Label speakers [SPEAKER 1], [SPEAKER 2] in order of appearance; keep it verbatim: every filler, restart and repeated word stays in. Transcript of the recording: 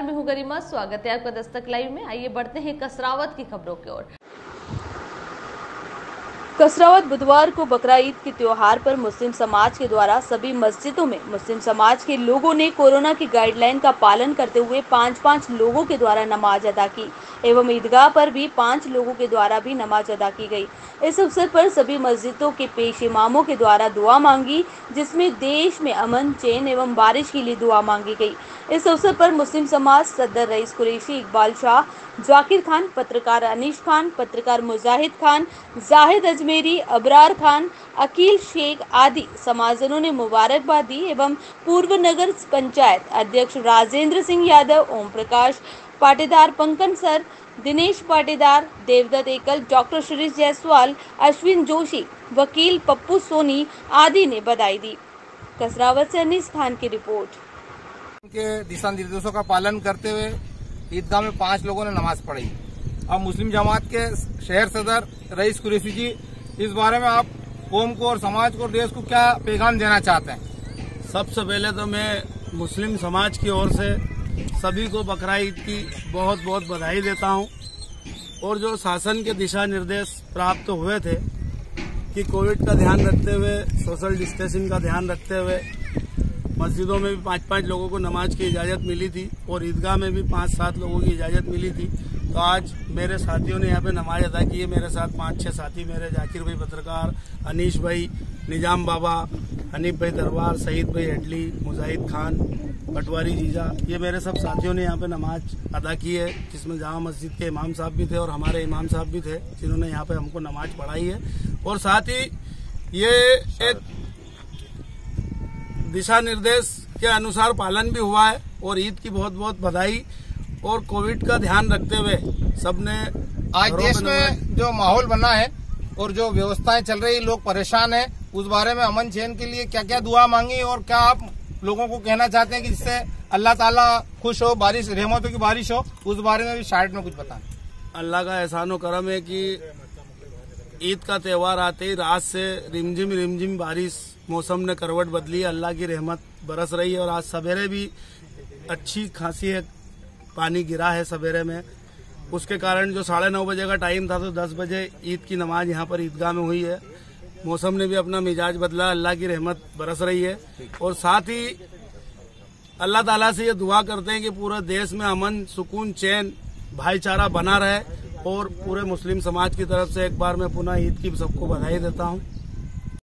[SPEAKER 1] मैं हूं गरिमा। स्वागत है आपका दस्तक लाइव में। आइए बढ़ते हैं कसरावत की खबरों की ओर। कसरावत बुधवार को बकरा ईद के त्योहार पर मुस्लिम समाज के द्वारा सभी मस्जिदों में मुस्लिम समाज के लोगों ने कोरोना की गाइडलाइन का पालन करते हुए पाँच पाँच लोगों के द्वारा नमाज अदा की एवं ईदगाह पर भी पाँच लोगों के द्वारा भी नमाज अदा की गई। इस अवसर पर सभी मस्जिदों के पेश इमामों के द्वारा दुआ मांगी, जिसमें देश में अमन, चैन एवं बारिश के लिए दुआ मांगी गई। इस अवसर पर मुस्लिम समाज सदर रईस कुरैशी, इकबाल शाह, जाकिर खान, पत्रकार अनीश खान, पत्रकार मुजाहिद खान, जाहिद अजमेरी, अबरार खान, अकील शेख आदि समाजजनों ने मुबारकबाद दी एवं पूर्व नगर पंचायत अध्यक्ष राजेंद्र सिंह यादव, ओम प्रकाश पाटीदार, पंकज सर, दिनेश पाटीदार, देवदत्त एकल, डॉक्टर शिरीष जायसवाल, अश्विन जोशी, वकील पप्पू सोनी आदि ने बधाई दी। कसरावत से अनीस खान की रिपोर्ट।
[SPEAKER 2] के दिशा निर्देशों का पालन करते हुए ईदगाह में पांच लोगों ने नमाज पढ़ी। अब मुस्लिम जमात के शहर सदर रईस कुरैशी जी, इस बारे में आप कौम को और समाज को, देश को क्या पैगाम देना चाहते हैं?
[SPEAKER 3] सबसे पहले तो मैं मुस्लिम समाज की ओर से सभी को बकरा ईद की बहुत बहुत बधाई देता हूं। और जो शासन के दिशा निर्देश प्राप्त हुए थे कि कोविड का ध्यान रखते हुए, सोशल डिस्टेंसिंग का ध्यान रखते हुए मस्जिदों में भी पाँच पाँच लोगों को नमाज की इजाज़त मिली थी और ईदगाह में भी पाँच सात लोगों की इजाज़त मिली थी। तो आज मेरे साथियों ने यहाँ पे नमाज अदा की है। मेरे साथ पाँच छह साथी मेरे, जाकिर भाई पत्रकार, अनीश भाई, निजाम बाबा, हनीफ भाई दरबार, सईद भाई हेडली, मुजाहिद खान, पटवारी जीजा, ये मेरे सब साथियों ने यहाँ पे नमाज अदा की है, जिसमें जामा मस्जिद के इमाम साहब भी थे और हमारे इमाम साहब भी थे, जिन्होंने यहाँ पे हमको नमाज पढ़ाई है। और साथ ही ये एक दिशा निर्देश के अनुसार पालन भी हुआ है और ईद की बहुत बहुत बधाई। और कोविड का ध्यान रखते हुए सबने,
[SPEAKER 2] आज देश में जो माहौल बना है और जो व्यवस्थाएं चल रही, लोग परेशान हैं, उस बारे में अमन चैन के लिए क्या क्या दुआ मांगी और क्या आप लोगों को कहना चाहते हैं कि जिससे अल्लाह ताला खुश हो, बारिश, रहमतों की बारिश हो, उस बारे में भी शायद में कुछ बताएं।
[SPEAKER 3] अल्लाह का एहसान व करम है कि ईद का त्योहार आते ही रात से रिमझिम रिमझिम बारिश, मौसम ने करवट बदली, अल्लाह की रहमत बरस रही है। और आज सवेरे भी अच्छी खासी है, पानी गिरा है सवेरे में। उसके कारण जो साढ़े नौ बजे का टाइम था तो दस बजे ईद की नमाज यहाँ पर ईदगाह में हुई है। मौसम ने भी अपना मिजाज बदला, अल्लाह की रहमत बरस रही है। और साथ ही अल्लाह ताला से ये दुआ करते हैं कि पूरे देश में अमन, सुकून, चैन, भाईचारा बना रहे। और पूरे मुस्लिम समाज की तरफ से एक बार मैं पुनः ईद की सबको बधाई देता हूँ।